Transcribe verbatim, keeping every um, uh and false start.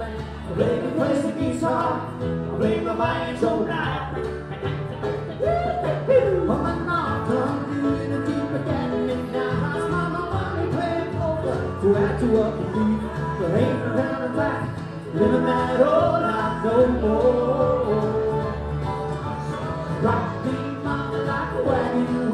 I play the place the guitar, I play my banjo now. When my mom comes in and keep forgetting me now, I smile my money playing over to add to up the beat. But ain't no down the back, living that old life no more. Rock me mama like a wagon.